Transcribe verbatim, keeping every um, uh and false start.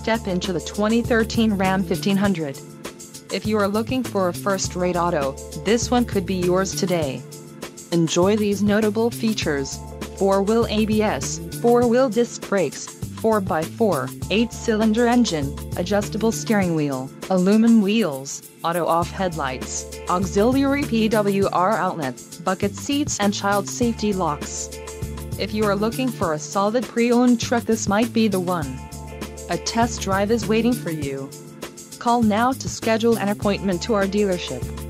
step into the twenty thirteen Ram fifteen hundred. If you are looking for a first-rate auto, this one could be yours today. Enjoy these notable features: four-wheel A B S, four-wheel disc brakes, four by four, eight-cylinder engine, adjustable steering wheel, aluminum wheels, auto-off headlights, auxiliary P W R outlet, bucket seats and child safety locks. If you are looking for a solid pre-owned truck, this might be the one. A test drive is waiting for you. Call now to schedule an appointment to our dealership.